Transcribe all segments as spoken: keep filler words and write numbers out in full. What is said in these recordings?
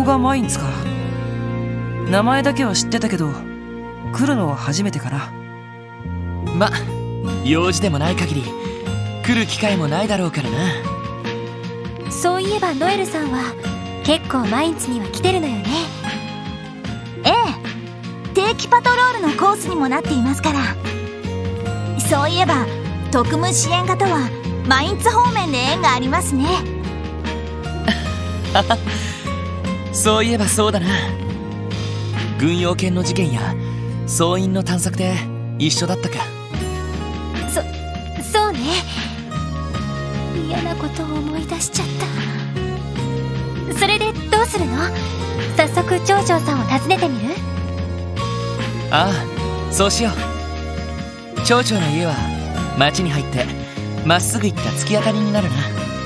がマインツか。名前だけは知ってたけど来るのは初めてかな。 ま、用事でもない限り来る機会もないだろうからな。 そういえばノエルさんは結構マインツには来てるのよね。 ええ、定期パトロールのコースにもなっていますから。そういえば特務支援課とはマインツ方面で縁がありますね。 そういえばそうだな。軍用犬の事件や総員の探索で一緒だったか。 そそうね。嫌なことを思い出しちゃった。それでどうするの？早速町長さんを訪ねてみる？ ああ、そうしよう。町長の家は町に入ってまっすぐ行った突き当たりになるな。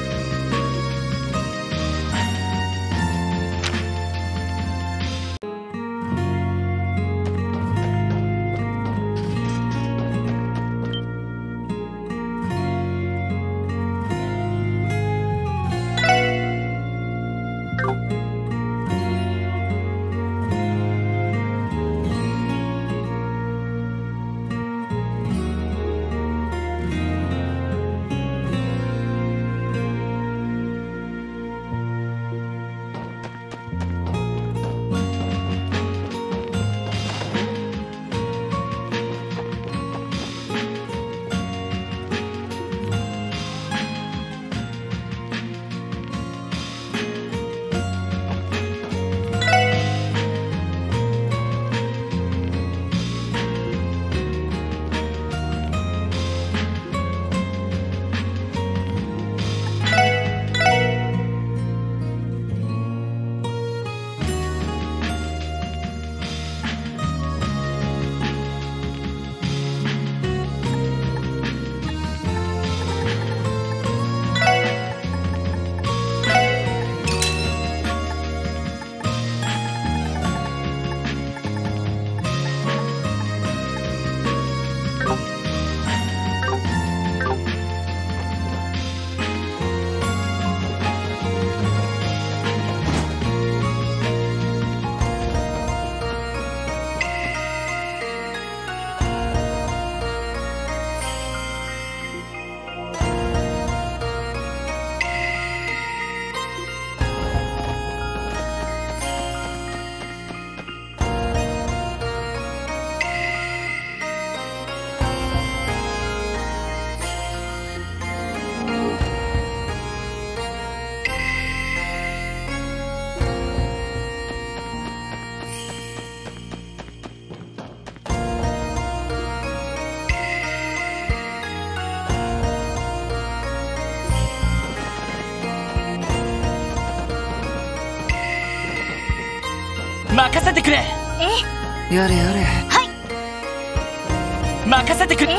任せてくれ。 え、 やれやれ。 はい。 任せてくれ。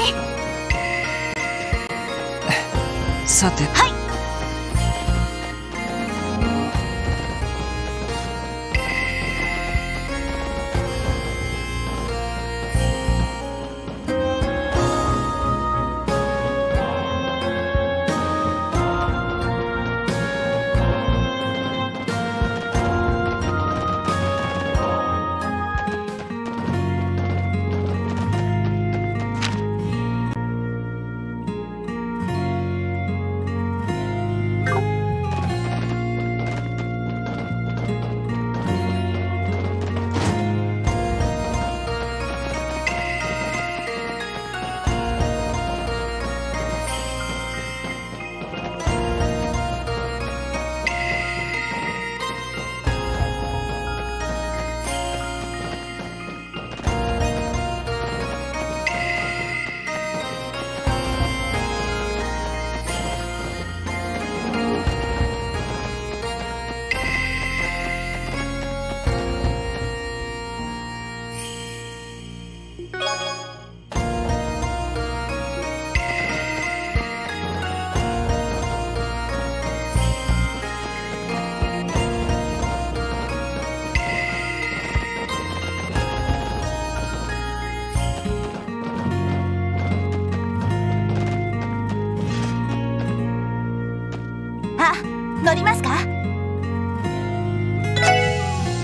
さて、 はい。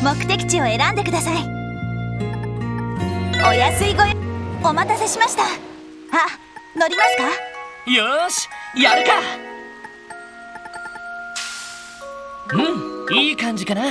目的地を選んでください。お安いご用お待たせしました。あ、乗りますか？ よーし、やるか。うん、いい感じかな。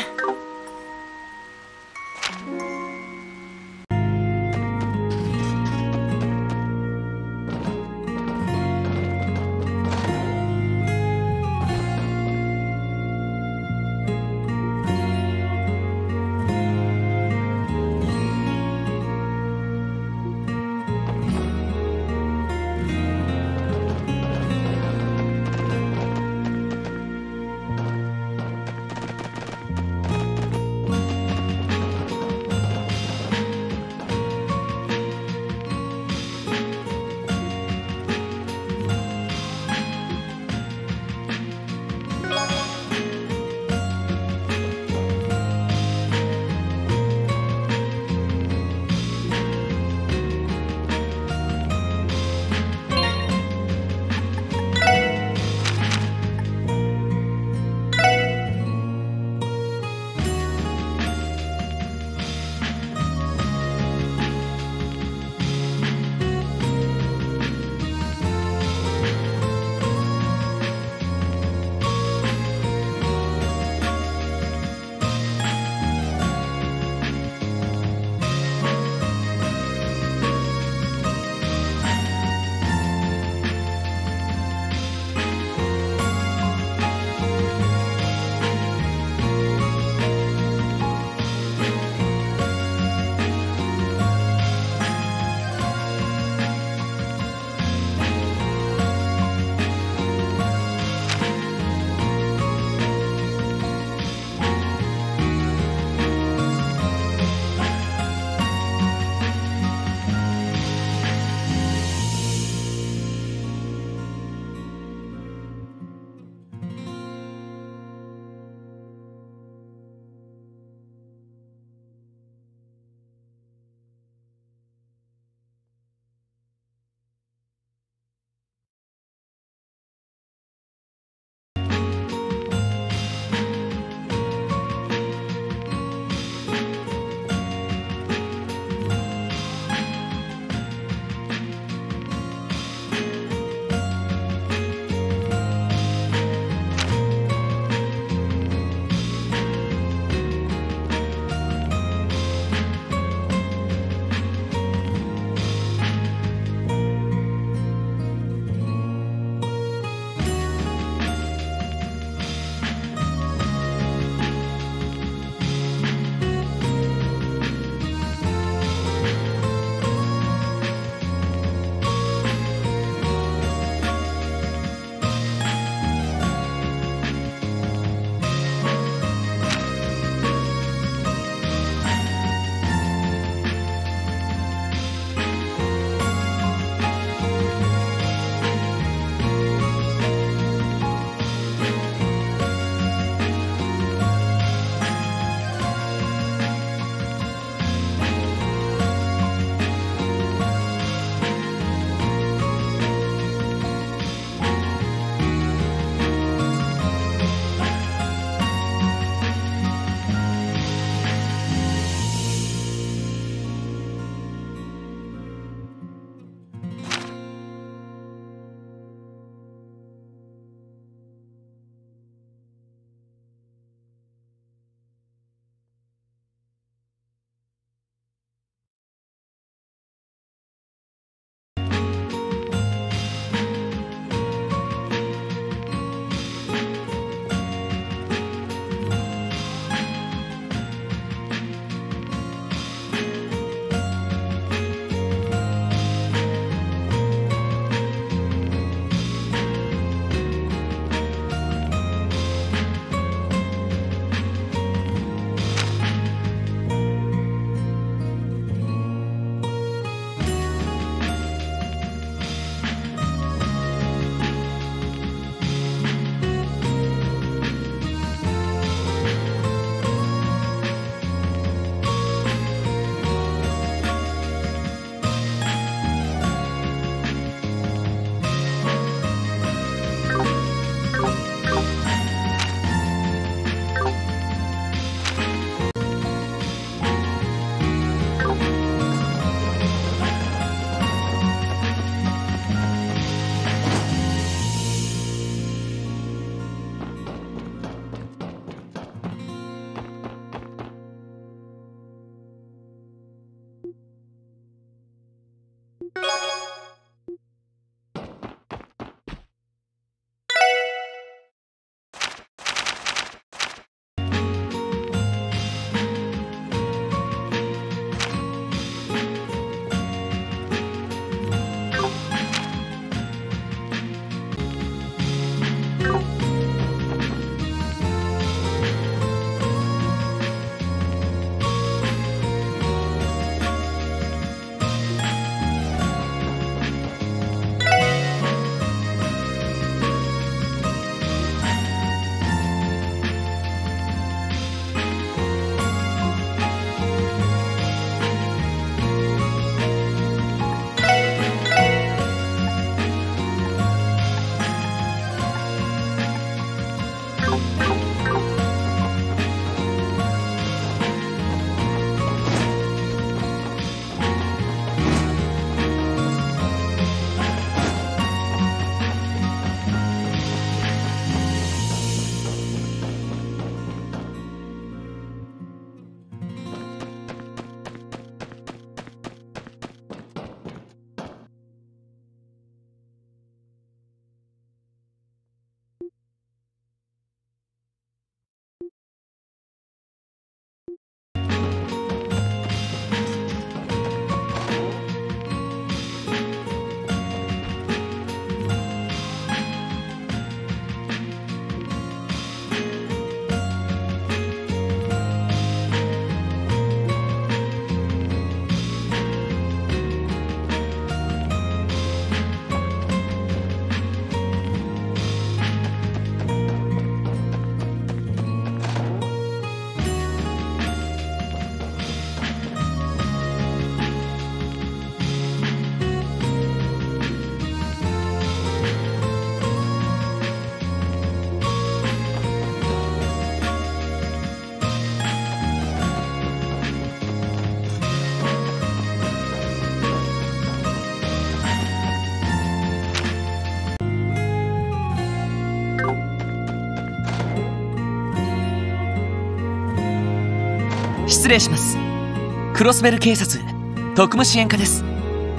失礼します。クロスベル警察特務支援課です。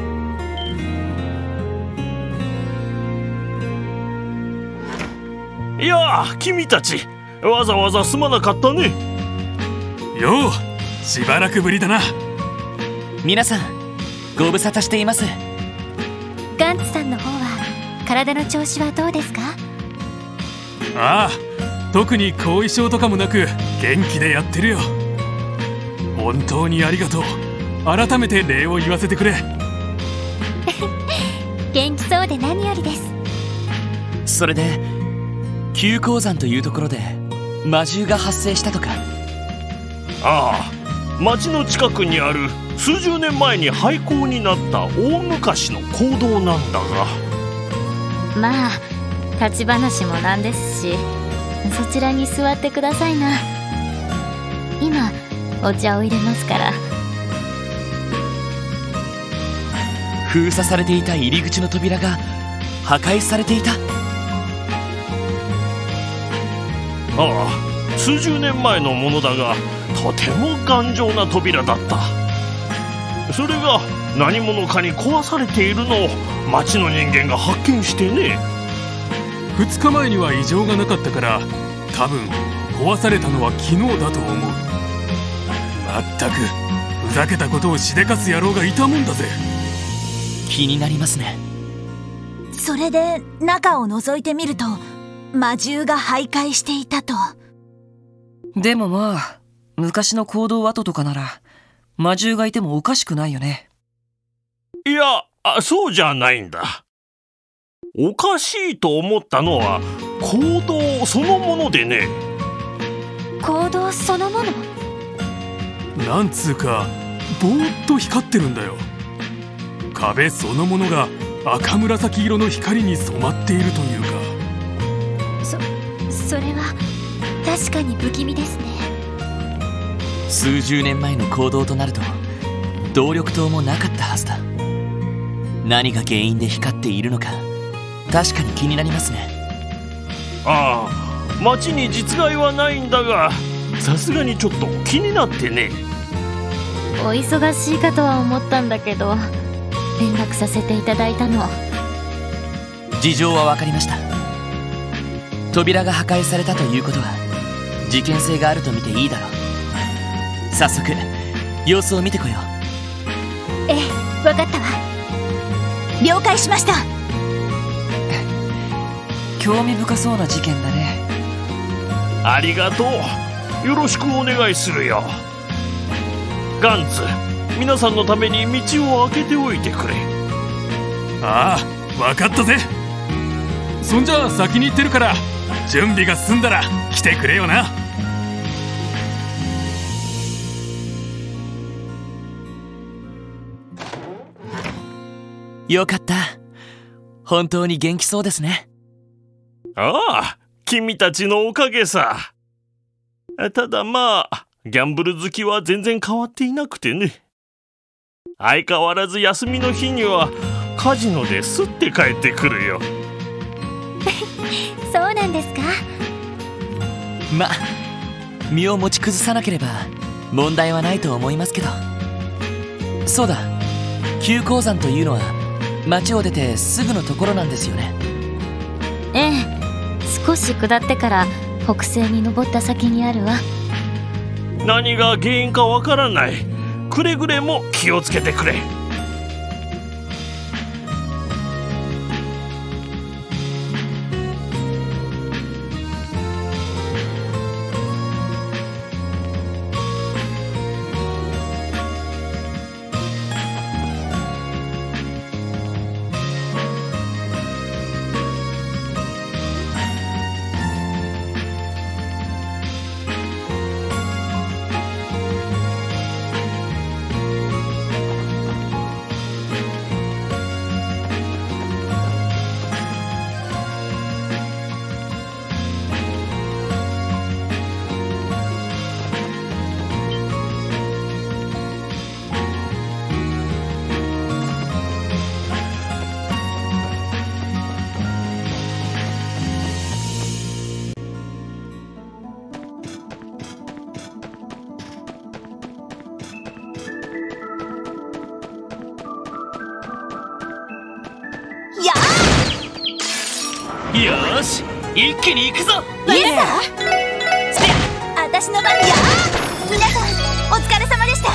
いやあ、君たちわざわざすまなかったね。 よう、しばらくぶりだな。 皆さんご無沙汰しています。 ガンツさんの方は体の調子はどうですか？ ああ、特に後遺症とかもなく元気でやってるよ。本当にありがとう。改めて礼を言わせてくれ。 元気そうで何よりです。 それで旧鉱山というところで魔獣が発生したとか。 ああ、町の近くにある数十年前に廃校になった大昔の坑道なんだが。 まあ立ち話もなんですし、そちらに座ってくださいな。今お茶を入れますから。 封鎖されていた入り口の扉が破壊されていた。 ああ、数十年前のものだがとても頑丈な扉だった。それが何者かに壊されているのを町の人間が発見してね。 ふつかまえには異常がなかったから、多分壊されたのは昨日だと思う。まったくふざけたことをしでかす野郎がいたもんだぜ。 気になりますね。 それで中を覗いてみると魔獣が徘徊していたと。 でもまあ昔の坑道跡とかなら魔獣がいてもおかしくないよね。 いや、そうじゃないんだ。おかしいと思ったのは坑道そのものでね。 坑道そのもの？ なんつうかぼーっと光ってるんだよ。壁そのものが赤紫色の光に染まっているというか。 そ、それは確かに不気味ですね。 数十年前の坑道となると動力灯もなかったはずだ。何が原因で光っているのか確かに気になりますね。 ああ、町に実害はないんだがさすがにちょっと気になってね。 お忙しいかとは思ったんだけど、 連絡させていただいたの。 事情は分かりました。扉が破壊されたということは事件性があると見ていいだろう。早速様子を見てこよう。 ええ、分かったわ。 了解しました。 興味深そうな事件だね。 ありがとう。よろしくお願いするよ。ガンツ、皆さんのために道を開けておいてくれ。 ああ、分かったぜ。そんじゃあ先に行ってるから準備が済んだら来てくれよな。 よかった。本当に元気そうですね。 ああ、君たちのおかげさ。ただまあギャンブル好きは全然変わっていなくてね。相変わらず休みの日にはカジノですって帰ってくるよ。 そうなんですか。 ま、身を持ち崩さなければ問題はないと思いますけど。そうだ、旧鉱山というのは町を出てすぐのところなんですよね。 ええ、少し下ってから北西に登った先にあるわ。 何が原因かわからない。くれぐれも気をつけてくれ。 よーし、一気に行くぞ。 イエスさあ、私の番だ。皆さんお疲れ様でした。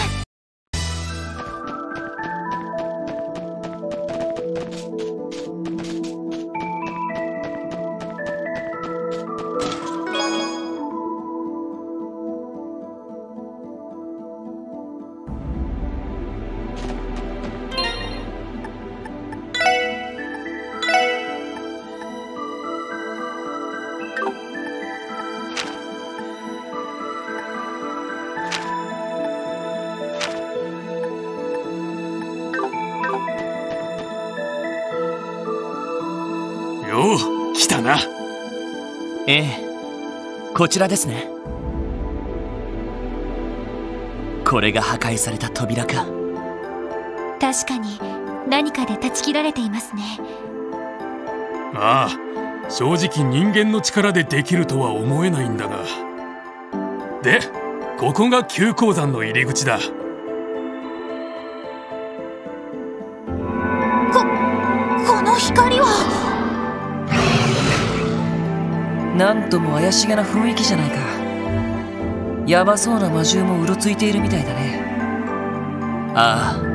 よう来たな。 ええ、こちらですね。これが破壊された扉か。 確かに何かで断ち切られていますね。 ああ、正直人間の力でできるとは思えないんだが。で、ここが旧鉱山の入り口だ。 こ、この光は。 なんとも怪しげな雰囲気じゃないか。ヤバそうな魔獣もうろついているみたいだね。 ああ。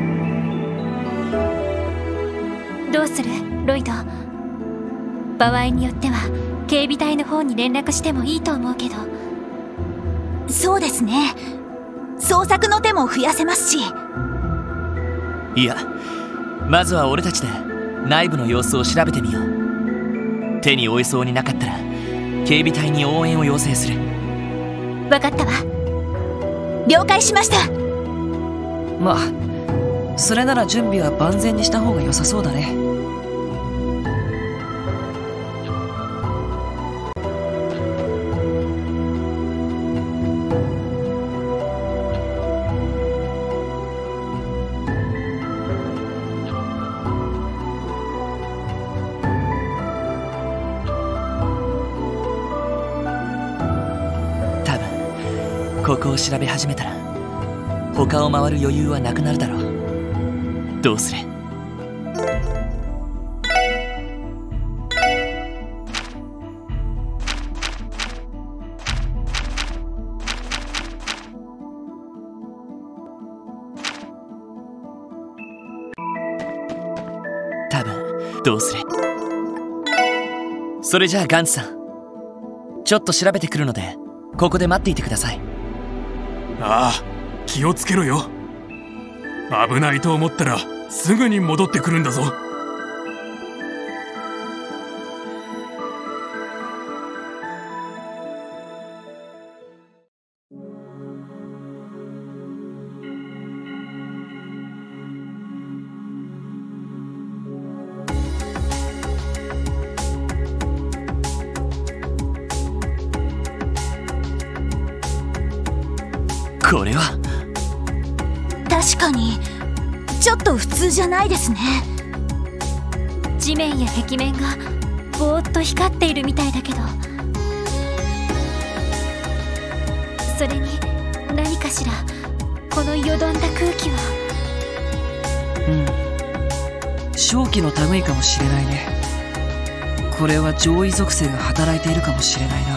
どうするロイド。場合によっては警備隊の方に連絡してもいいと思うけど。 そうですね。捜索の手も増やせますし。 いや、まずは俺たちで内部の様子を調べてみよう。手に負いそうになかったら警備隊に応援を要請する。 分かったわ。 了解しました。 まあそれなら準備は万全にした方が良さそうだね。 ここを調べ始めたら他を回る余裕はなくなるだろう。どうする？ どうする？それじゃあガンツさん、ちょっと調べてくるのでここで待っていてください。 ああ、気をつけろよ。危ないと思ったらすぐに戻ってくるんだぞ。 これは確かにちょっと普通じゃないですね。 地面や壁面がぼーっと光っているみたいだけど、それに何かしらこのよどんだ空気は。 うん、瘴気の類かもしれないね。これは上位属性が働いているかもしれないな。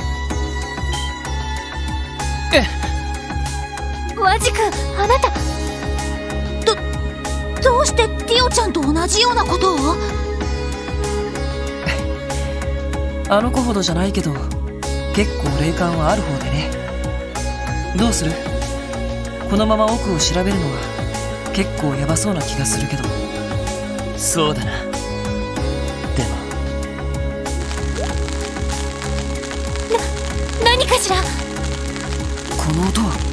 ワジ君、あなたどどうしてティオちゃんと同じようなことを？ あの子ほどじゃないけど結構霊感はある方でね。どうする？このまま奥を調べるのは結構ヤバそうな気がするけど。 そうだな。でもな、何かしら？ この音は。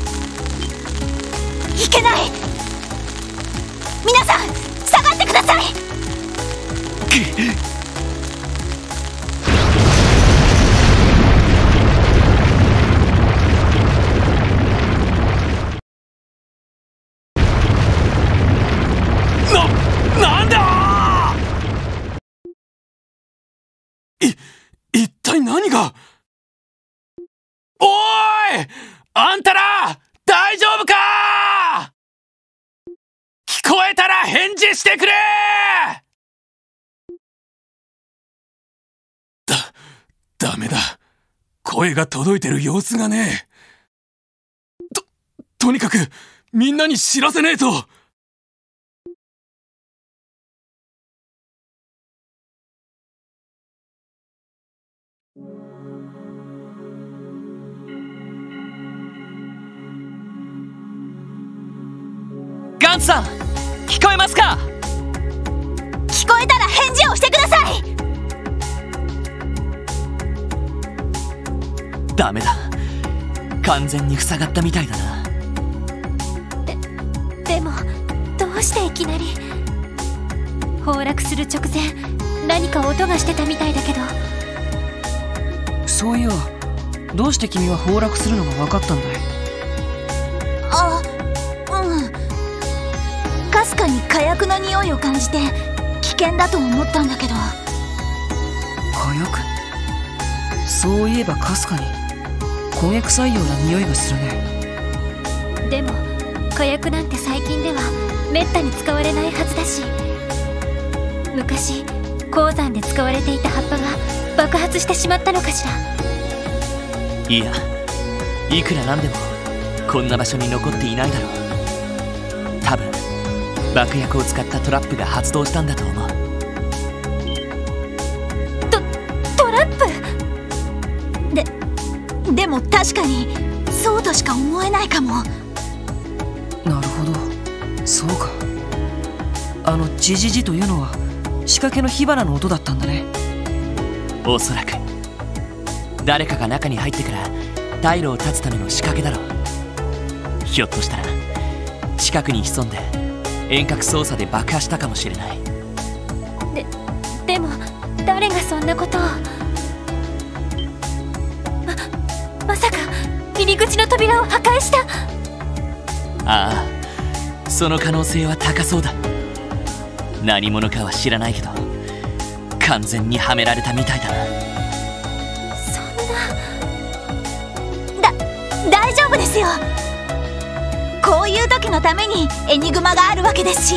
いけない。皆さん下がってください。 な、なんだ！い、一体何が？おーい！あんたら大丈夫か？聞こえたら返事してくれ！だ、ダメだ。声が届いてる様子がねえ。と、とにかくみんなに知らせねえと。 ガンツさん、聞こえますか？ 聞こえたら返事をしてください。 ダメだ。完全に塞がったみたいだな。 で、でもどうしていきなり？崩落する直前何か音がしてたみたいだけど。 そういや、どうして君は崩落するのが分かったんだい？ あ、うん。かすかに火薬の匂いを感じて危険だと思ったんだけど。 火薬？そういえばかすかに焦げ臭いような匂いがするね。 でも火薬なんて最近ではめったに使われないはずだし、昔鉱山で使われていた葉っぱが爆発してしまったのかしら。 いや、いくらなんでもこんな場所に残っていないだろう。多分爆薬を使ったトラップが発動したんだと思う。 ト、トラップ？ で、でも確かにそうとしか思えないかも。 なるほど、そうか。あのジジジというのは仕掛けの火花の音だったんだね。 おそらく誰かが中に入ってから退路を断つための仕掛けだろう。ひょっとしたら近くに潜んで遠隔操作で爆破したかもしれない。 で、でも誰がそんなことを？ま、まさか入り口の扉を破壊した？ ああ、その可能性は高そうだ。何者かは知らないけど完全にはめられたみたいだな。 そんな。だ、大丈夫ですよ。こういう時のためにエニグマがあるわけですし。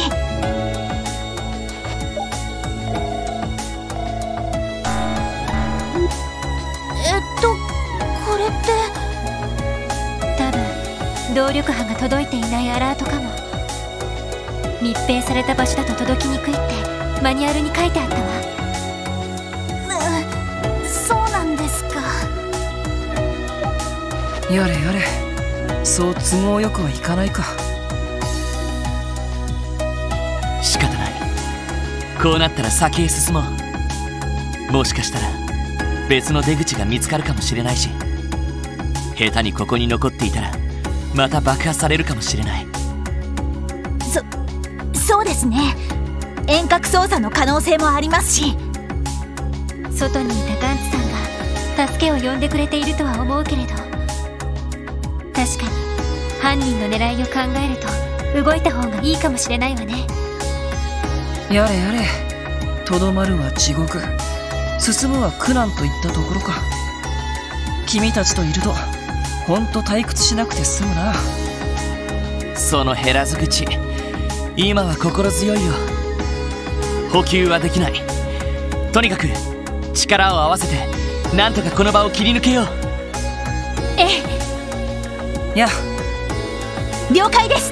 えっとこれって多分動力波が届いていないアラートかも。密閉された場所だと届きにくいってマニュアルに書いてあったわ。 うそうなんですか。 やれやれ、そう都合よくはいかないか。 仕方ない。こうなったら先へ進もう。もしかしたら別の出口が見つかるかもしれないし、下手にここに残っていたらまた爆破されるかもしれない。 そそうですね。遠隔操作の可能性もありますし。 外にいたガンツさんが助けを呼んでくれているとは思うけれど、確かに犯人の狙いを考えると動いた方がいいかもしれないわね。 やれやれ、とどまるは地獄、進むは苦難といったところか。君たちといるとほんと退屈しなくて済むな。 その減らず口、今は心強いよ。補給はできない。とにかく力を合わせてなんとかこの場を切り抜けよう。 ええ。や了解です。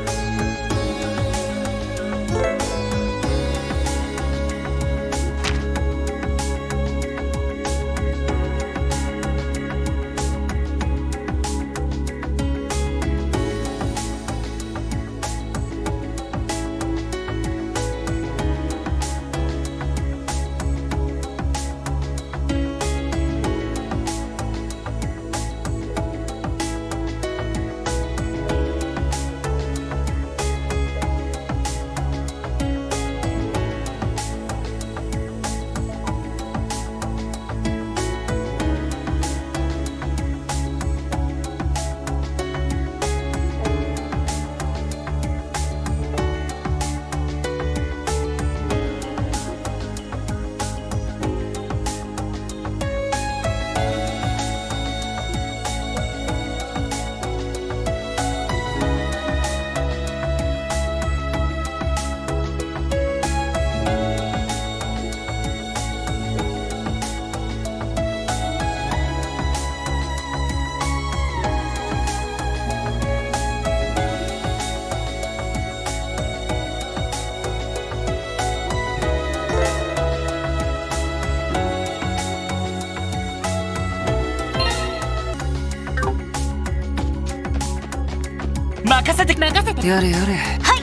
任せて任せて。 やれやれ。 はい。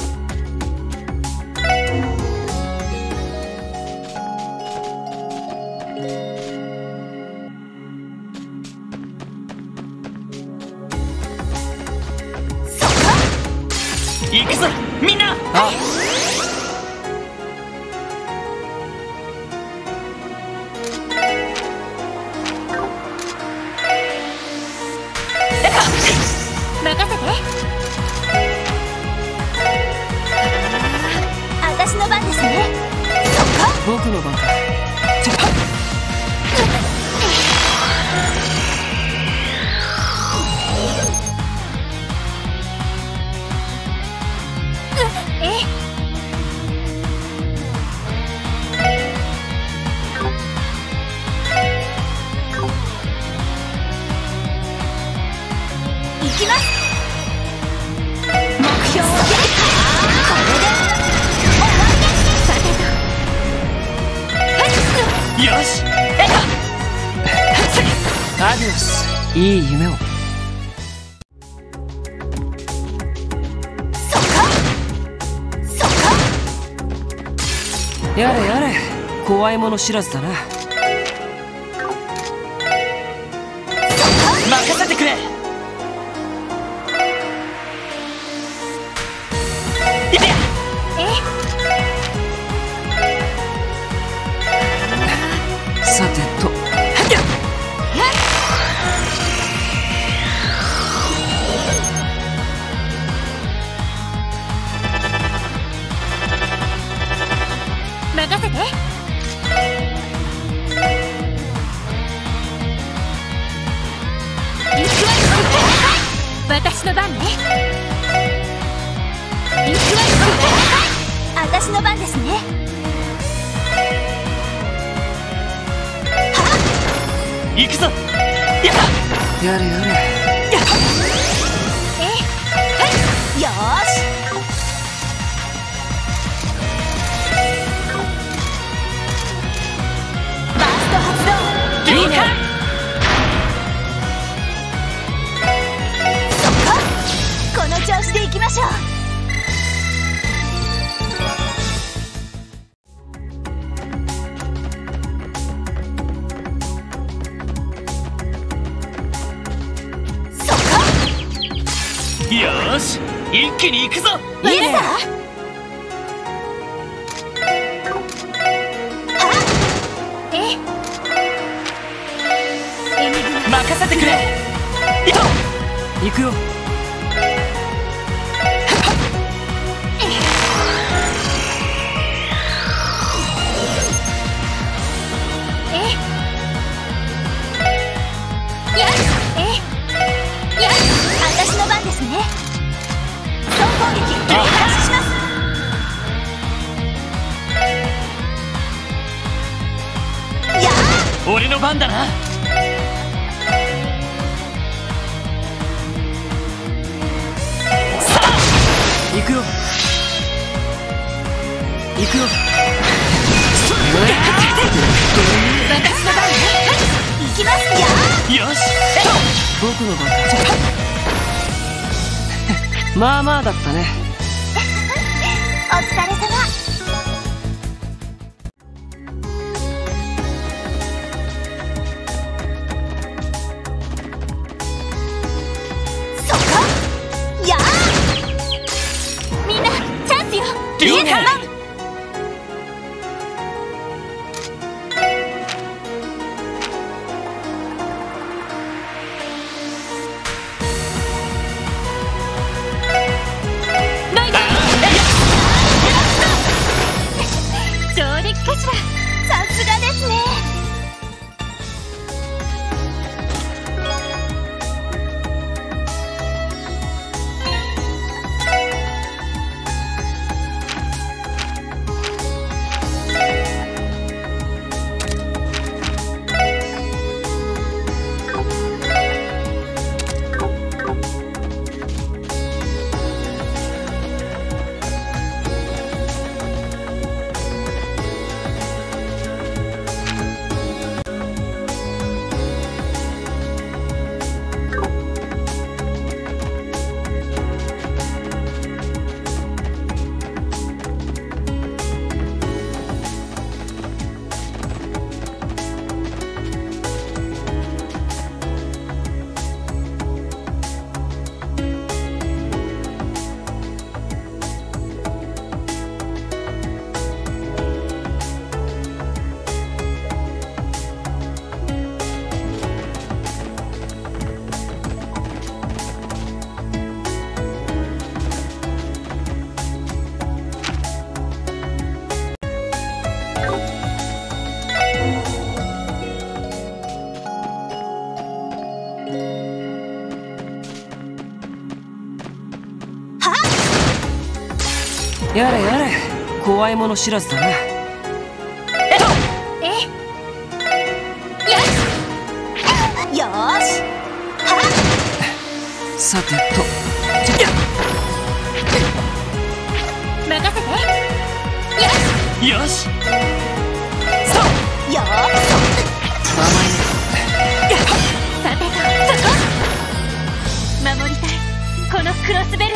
行くぞみんな。 あ、 任せて。 私の番ですね。そっか。 僕の番か。 行きます。目標をゲット。これで終わりです。さてと。 よし。 アディオス。いい夢を。 そっか。そっか。 やれやれ、怖いもの知らずだな。 任せてくれ。 さてと。 任せて。私の番ね。 私の番ですね。 行くぞ。 やれやれ。 よーし。 しょう。 よーし、一気に行くぞ。 イエスさえ任せてくれ。 行くよ。 えやえや私の番ですね。総攻撃開始します。や俺の番だな。 行くよ。行くよ。 私の番ね。行きますやよし、 僕の番だ。まあまあだったね。 お疲れ様。そこやみんなチャンスよ。 了解。 上陸かしら。さすがですね。 やれやれ、怖いもの知らずだな。 えよしよーしはさてと、 任せて。よしよし、 よー甘いね。 さてとそこ守りたいこのクロスベルを。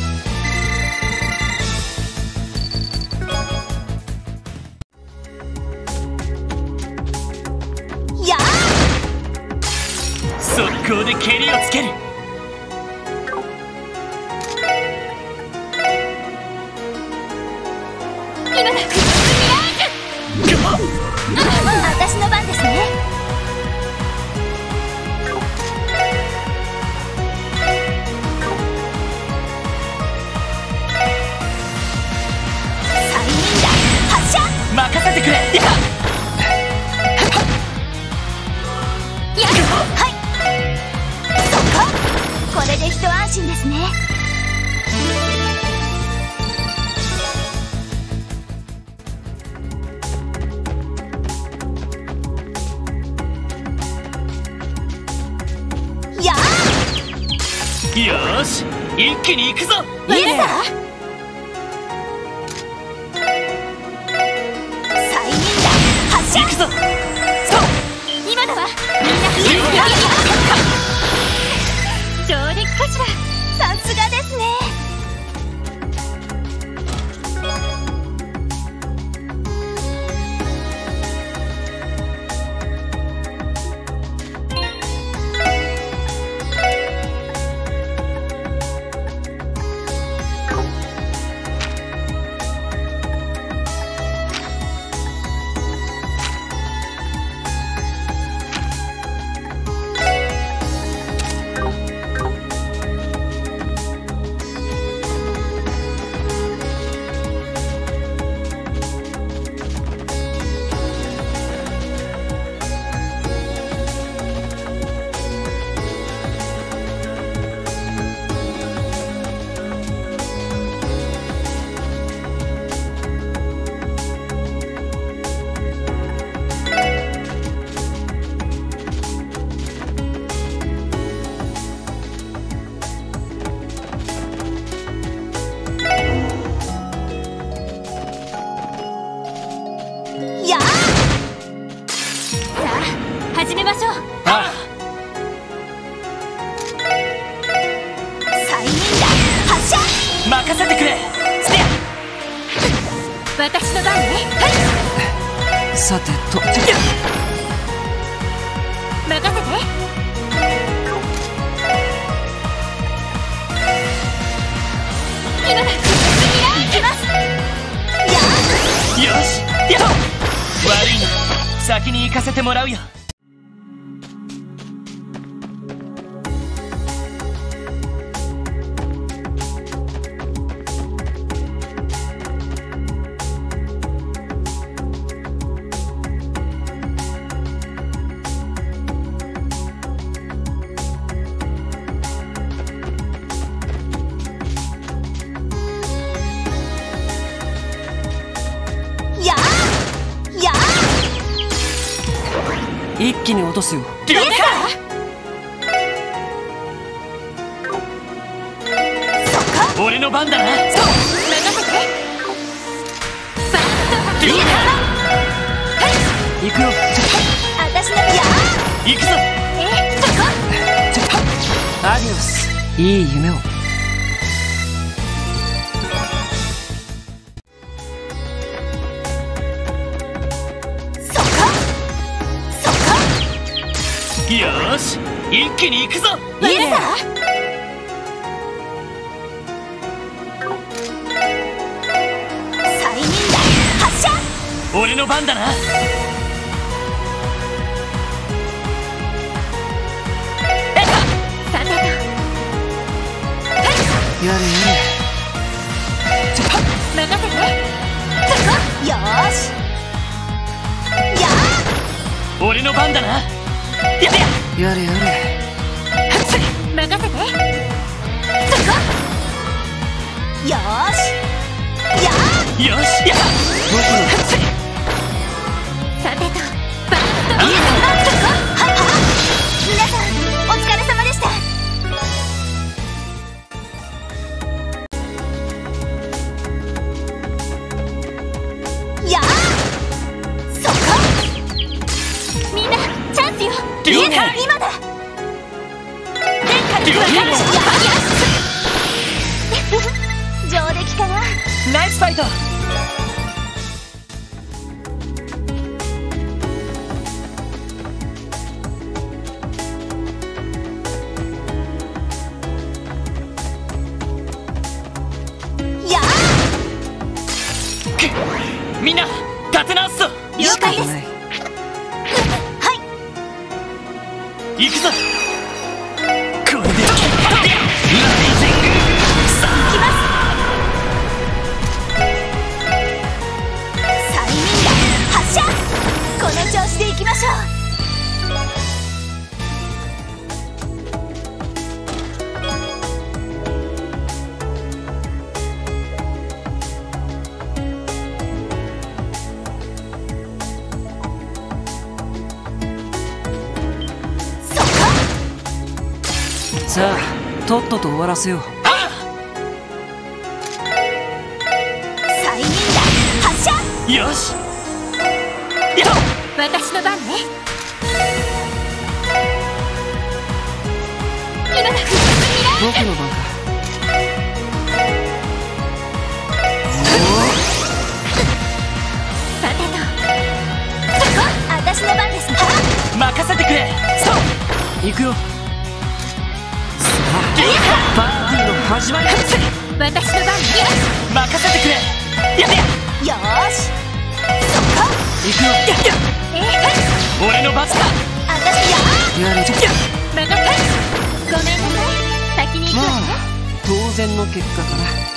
やー速攻で蹴りをつける。 今だクロスミラージュ。私の番ですね。催眠弾発射。 任せてくれ。 やはいそここれで一安心ですね。やよーし、一気に行くぞ。 ーイエスさ催眠弾発射。 行くぞ。 今のはみんな上陸かしら。さすがですね。 任せてくれ。ステ私の番ね。 さてと任せて。今だ。行きます。 よしやっ悪いな、先に行かせてもらうよ。 一気に落とすよ。 了解。俺の番だな。 任せて。 了解。 行くよ。 私のや行くぞ。 え、そこ。 アディオス。いい夢を。 よーし、一気に行くぞ。 いいね。催眠弾発射。 俺の番だな。 さてと。 やれやれ。 任せて。 よーし。やー。俺の番だな。やれやれやれ。 任せて。 よーし。やー。よしや。 僕のさてと。バースト。 いいね。はいはい。皆さんお疲れ様でした。やー。そこ。 みんなチャンスよ。 了解。 今だ。 了解。 上出来かな。 ナイスファイト。 やー。みんな立て直すぞ。 了解です。はい。 行くぞ。これでライジングさあ行きます。催眠弾発射。この調子で行きましょう。 さあとっとと終わらせよう。 催眠弾発射。 よしやっ私の番ね。今だ。 僕の番か。 さてと。 私の番ですね。 任せてくれ。そう行くよ。パーティーの始まり。 私の番ね。 任せてくれ。やれよーし。そこ。 行くよ。 え、 俺の番だ。 私ややれ。 任せて。ごめんなさい。先に行くわね。 まあ当然の結果かな。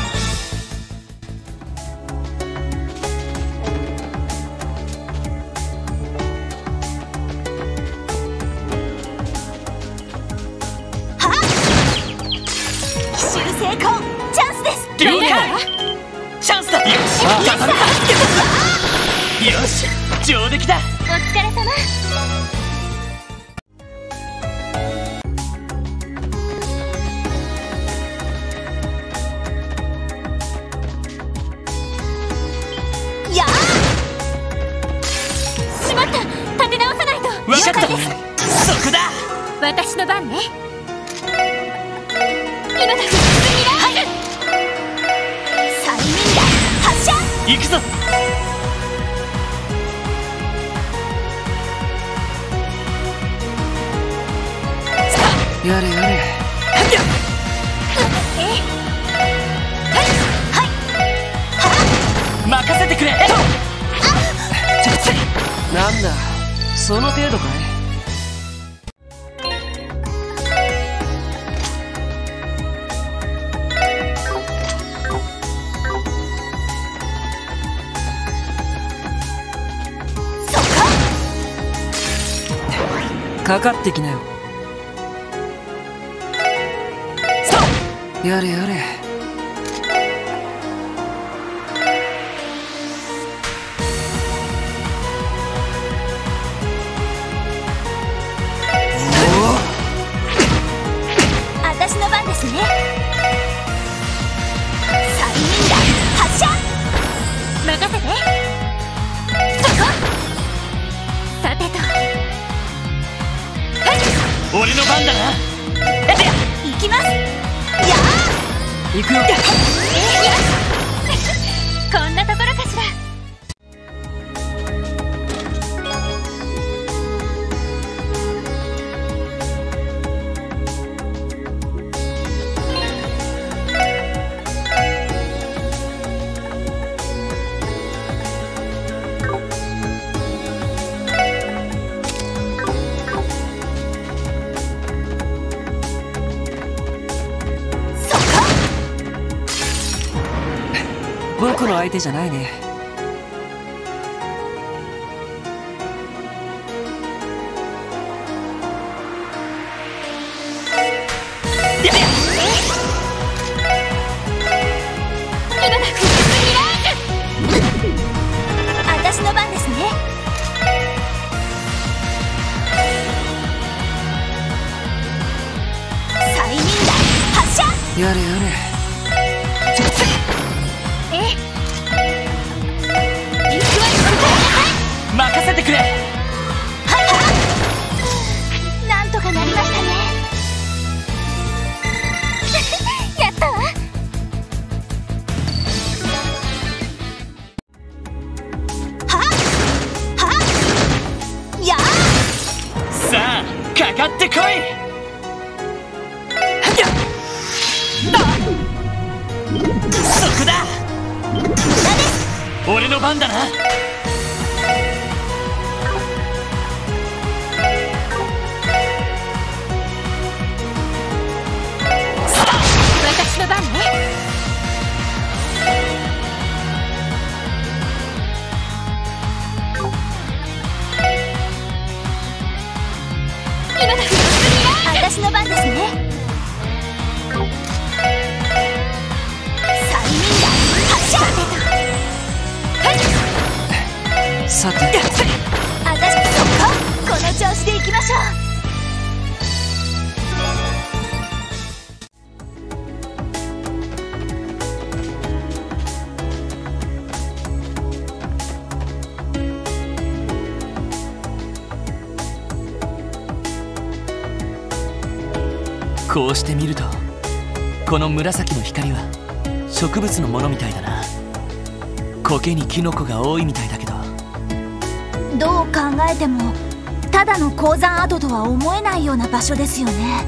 成功。チャンスです。 了解。チャンスだ。よし固めた。よし上出来だ。 お疲れ様。 やしまった。立て直さないと。 分かった。そこだ。 私の番ね。今だ。 行くぞ。 やれやれ。 任せてくれ。 なんだ、その程度かい。かかってきなよ。やれやれ。 私の番ですね。催眠弾発射。 任せて。そこ。さてと。 俺の番だな。 行きます。やあ。 行くよ。 こんなところかしら。 僕の相手じゃないね。 私の番ですね。催眠弾発射。 やれやれ。 任せてくれ。 なんとかなりましたね。やったわ。ははやあ。 さあかかってこい。そこだ。俺の番だな。 私の番ね。 今だ。私の番ですね。催眠弾発射。 さて。 私そっか。この調子でいきましょう。 こうして見るとこの紫の光は植物のものみたいだな。苔にキノコが多いみたいだけど、 どう考えてもただの鉱山跡とは思えないような場所ですよね。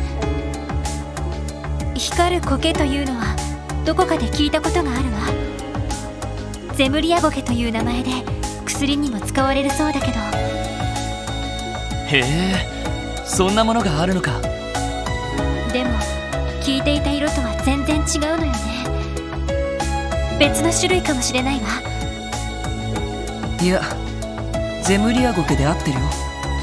光る苔というのはどこかで聞いたことがあるわ。ゼムリアゴケという名前で薬にも使われるそうだけど。 へえ、そんなものがあるのか。 でも聞いていた色とは全然違うのよね。別の種類かもしれないわ。 いや、ゼムリアゴケで合ってるよ。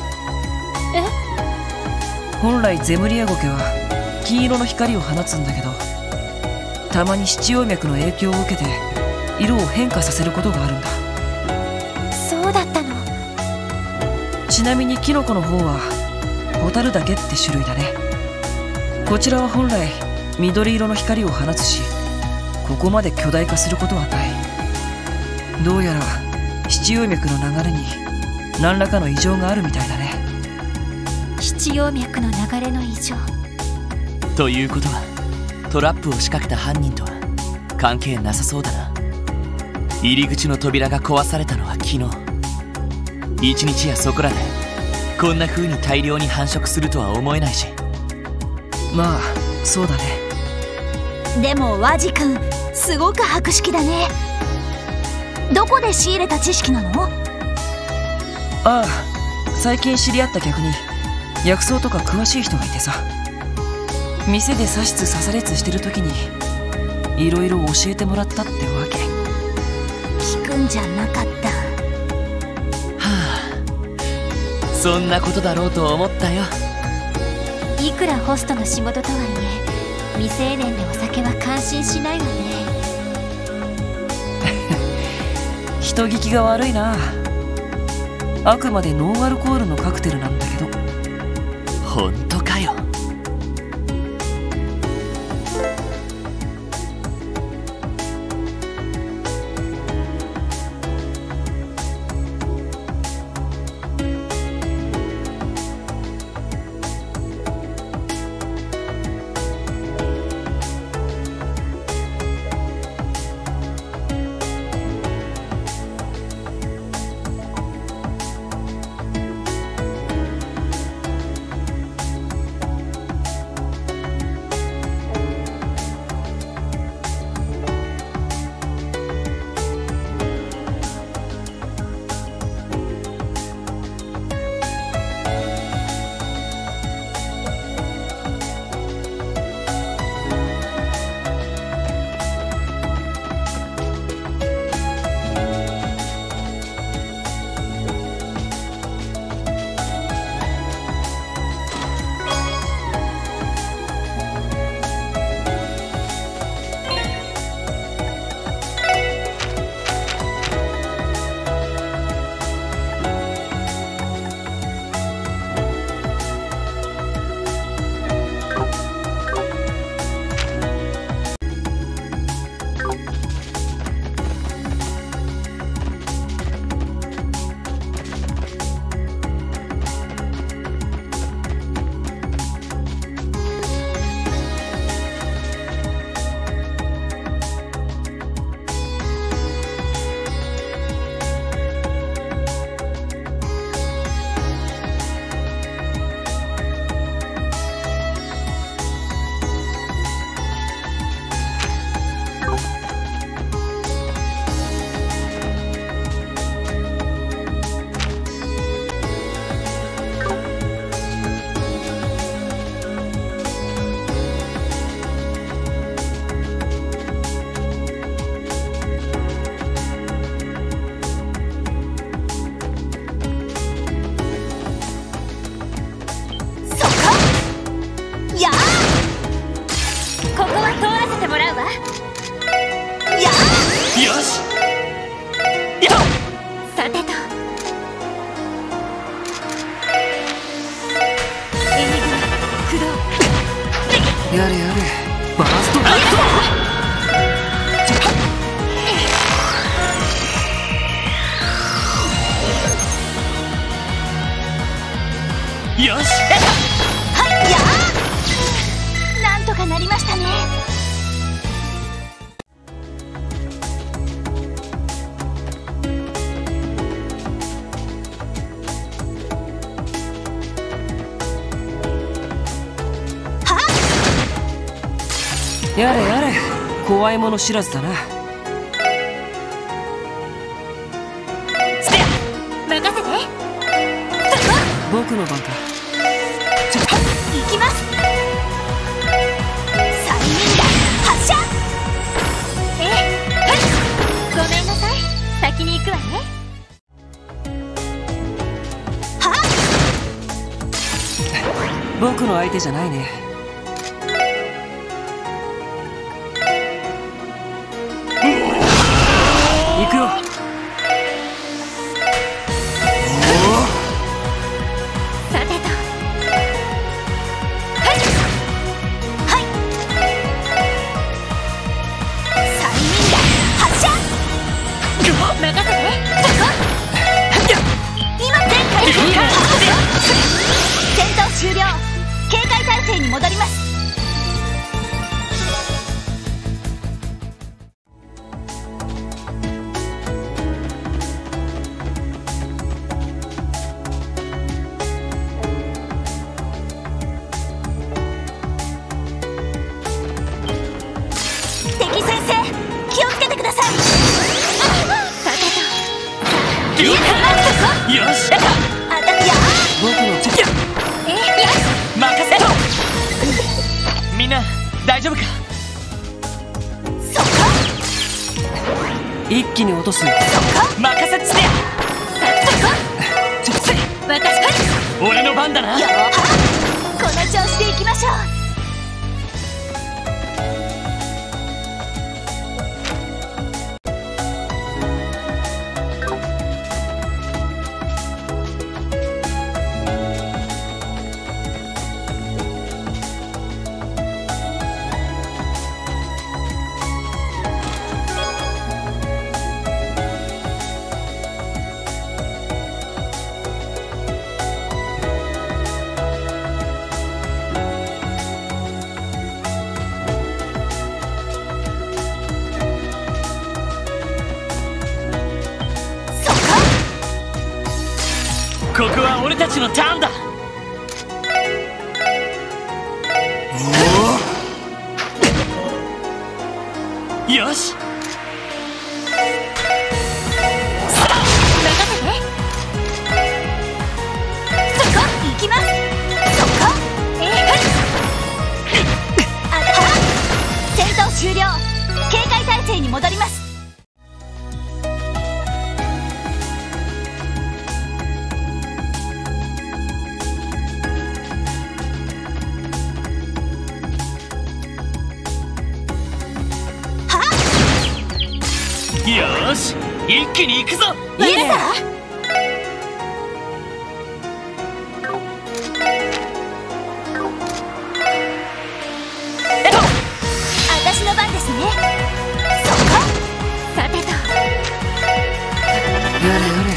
え？ 本来ゼムリアゴケは金色の光を放つんだけど、たまに七葉脈の影響を受けて色を変化させることがあるんだ。 そうだったの。 ちなみにキノコの方はホタルダケって種類だね。こちらは本来緑色の光を放つし、ここまで巨大化することはない。どうやら七葉脈の流れに何らかの異常があるみたいだね。 七葉脈の流れの異常ということはトラップを仕掛けた犯人とは関係なさそうだな。 入り口の扉が壊されたのは昨日。一日やそこらでこんな風に大量に繁殖するとは思えないし。 まあそうだね。 でもワジ君すごく博識だね。どこで仕入れた知識なの？ ああ、最近知り合った客に薬草とか詳しい人がいてさ、店で刺しつ刺されつしてる時にいろいろ教えてもらったってわけ。 聞くんじゃなかった。 はあ、そんなことだろうと思ったよ。 いくらホストの仕事とはいえ未成年でお酒は感心しないわね。 人聞きが悪いな。あくまでノンアルコールのカクテルなんだけど。 本当かよ。 やれやれ、バーストライト。よし、 はいやー、なんとかなりましたね。 やれやれ、怖いもの知らずだな。 ステア、任せて。 僕の番か。 行きます。催眠弾発射。 ええ、はい、ごめんなさい、先に行くわね。 はっ、僕の相手じゃないね。行くよ。 さてと、 はいはい、催眠弾発射。 任せて。 今全開戦闘終了。警戒態勢に戻ります。 よしあたや僕のえよし任せろ。みんな大丈夫か。 そこ一気に落とすよ。 任せてしてや。 そこ私から俺の番だな。 よーこの調子でいきましょう。 ここは俺たちのターンだ。よし行きます。そこえー、あは戦闘終了。警戒態勢に戻ります。 よし一気に行くぞ。 いいさ私の番ですね。そこさてとやれやれ。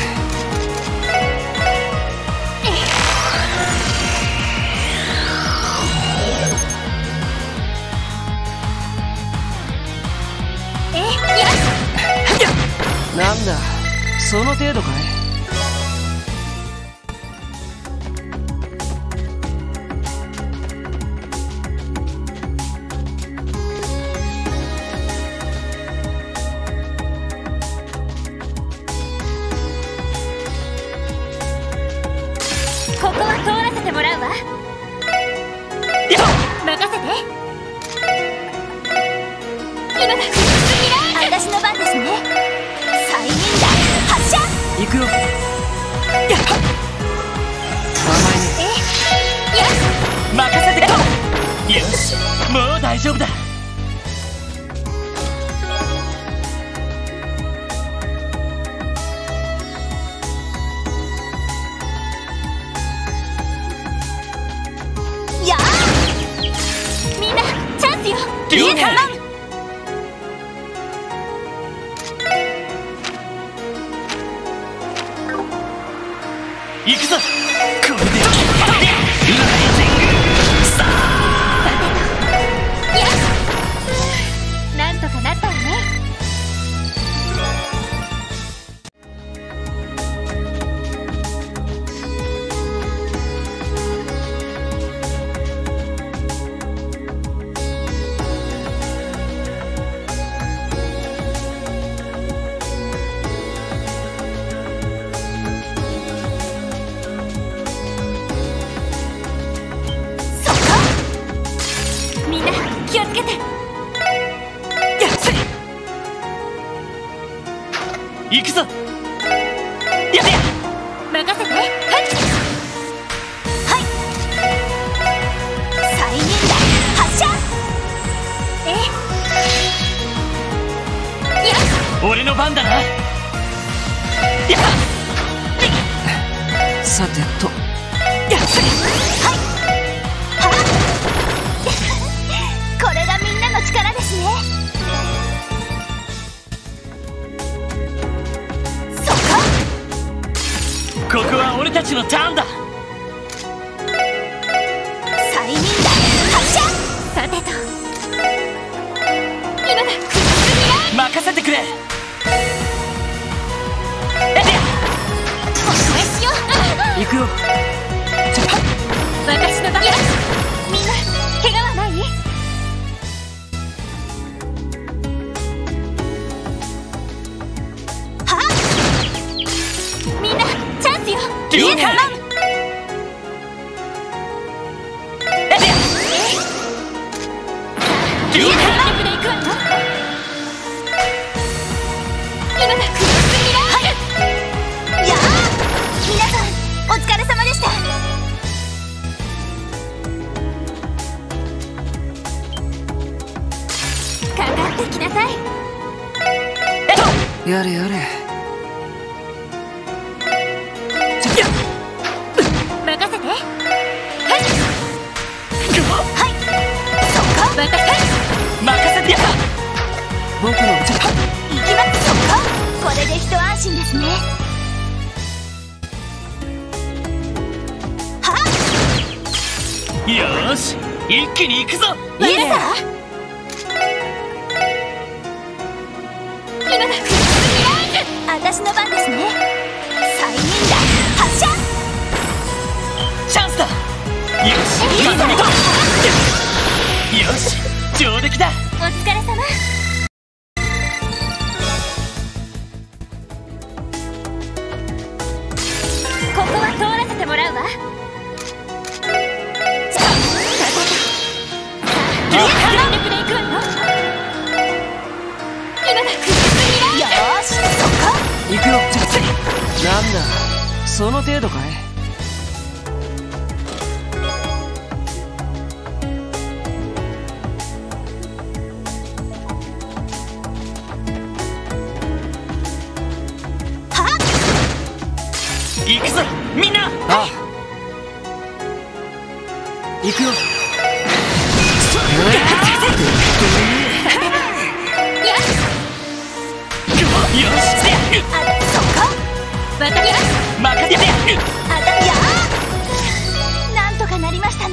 えよなんだその程度かい。 ここは通らせてもらうわ。任せて。今だ。 私の番ですね。催眠弾発射。 行くよ。甘いね。 任せてくれ。よしもう大丈夫だ。 やあみんなチャンスよ。 了解。行くぞ。これでライジングさあなんとかなったわね。みんな気をつけて。 行くぞ。やれ。 任せて。 はい催眠弾発射。 え俺の番だな。やさてとこれがみんなの力ですね。そこここは俺たちのターンだ。 催眠弾発射。 さてと今だ。 任せてくれ。 お返しよ。 行くよ。 私の番。みんな怪我はない？ はみんなチャンスよ。 了解。了解。 やあ、皆さんお疲れ様でした。かかってきなさい。 やれやれ。 任せて。はいはい、そっか。 任せて。 任せてや。 僕の行きます。そっか。これで一安心ですね。はっ、 よーし、一気に行くぞ。 イエスだ。 今だ。 私の番ですね。催眠弾発射。 チャンスだ。よし、 いいぞ。 よし、上出来だ。 お疲れ様。ここは通らせてもらうわ。全力で行くわよ。今だ。 よーし、そっか。 行くよ。なんだ、その程度かい。 行くぞ、みんな。 ああ、行くよ。 よし、 あだ、そっか。 私任せてや。 あだ、やあ、なんとかなりましたね。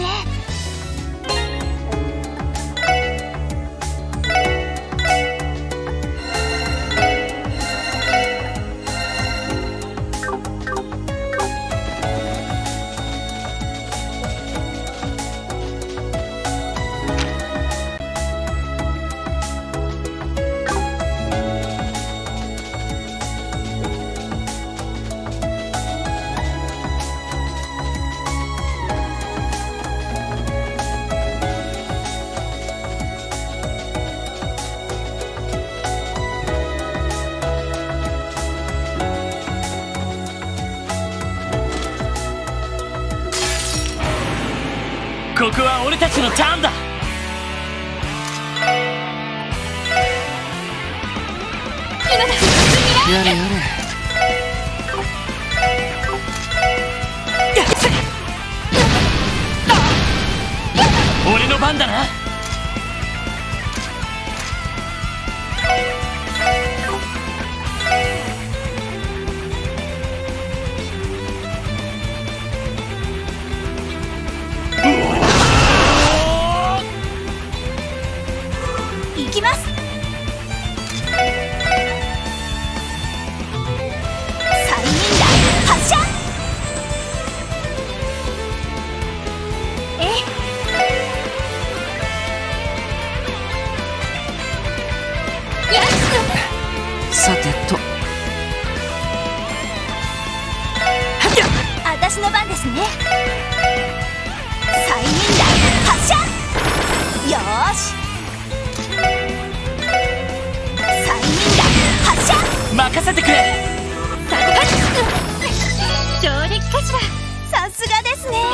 ここは俺たちのターンだ。 やれやれ。 俺の番だな。 行きます。催眠弾発射。えさてと、 私の番ですね。催眠弾発射。よーし、催眠弾発射。 任せてくれ。 上出来かしら。 さすがですね。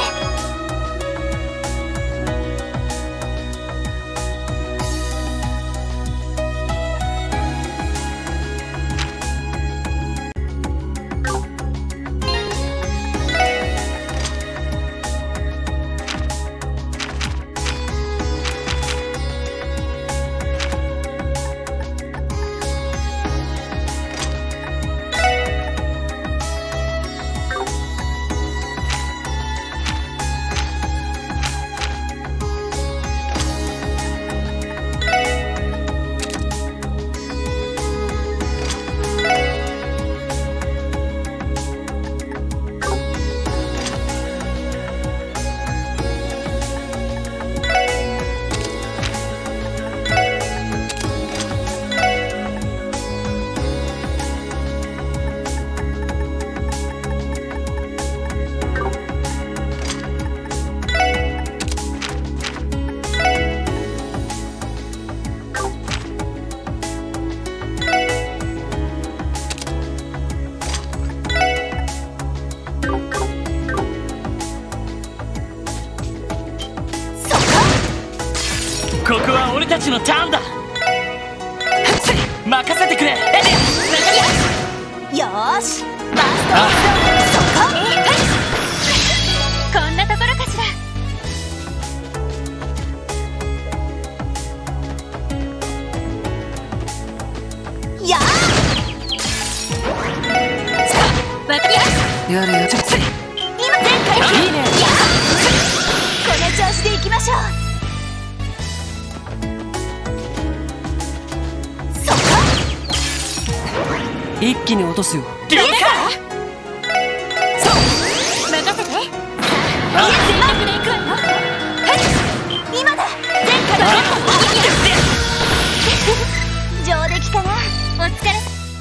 のターンだ。任せてくれ。 よーし、バースト。そこ。 こんなところかしら。 やーわかりややれやれ。 今全回いいね。この調子でいきましょう。そこ。 一気に落とすよ。 了解。 任せて。 あ全力でいくわよ。 今だ。前回の上出来かな。 お疲れ。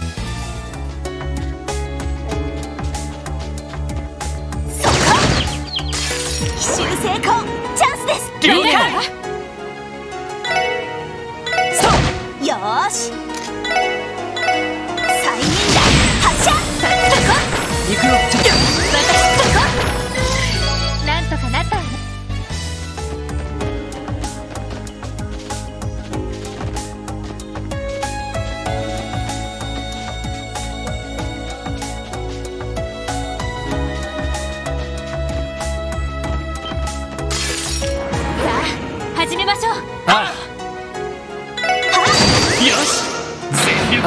そこ。奇襲成功。チャンスです。 了解。 よーし。催眠弾発射。そこ。 行くよ。 私そこ。なんとかなったわね。さあ始めましょう。 ああ、よし、全力で。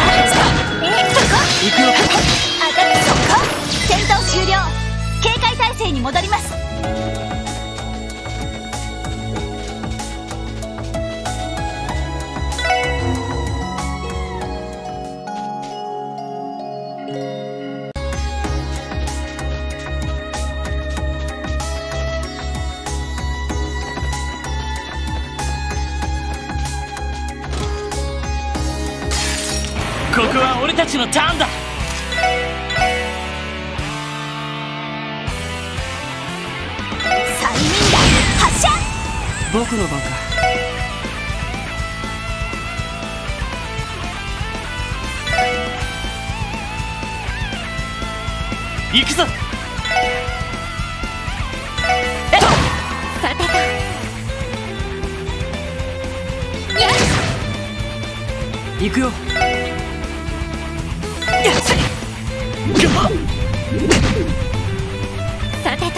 行くよ。 当たってそこ。戦闘終了。警戒態勢に戻ります。 ここは俺たちのターンだ。 催眠弾発射。 僕の番か。 行くぞ。 さてと。やっ行くよ。 さてと。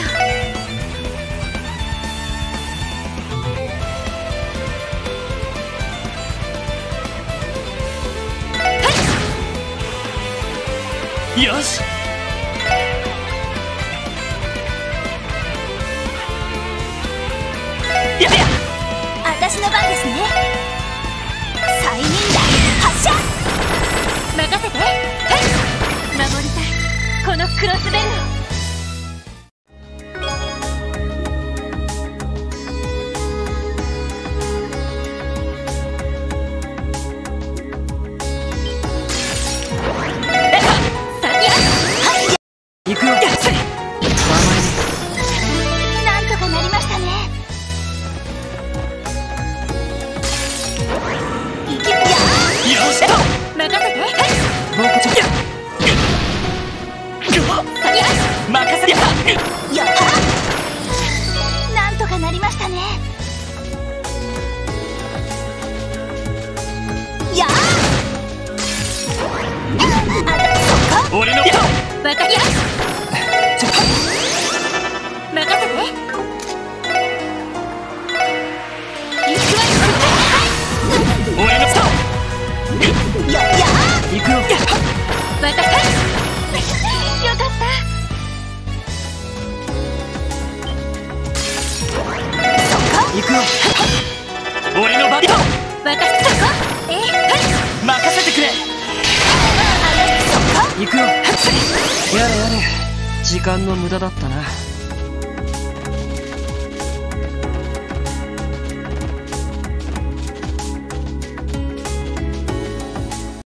よし。やっ私の番ですね。催眠弾発射。 任せて。守りたいこのクロスベルを。 行くよ。 なんとかなりましたね。いきやよし。 任せて。 僕ちゃん。 任せて。 やっなんとかなりましたね。やあそこ。 俺のわかりや任せて。行くわよ。 俺のやや行くよ。 私よかった。 行くよ。 俺の番だ。 私そこ。えい、 任せてくれ。 行くよ。やれやれ。時間の無駄だったな。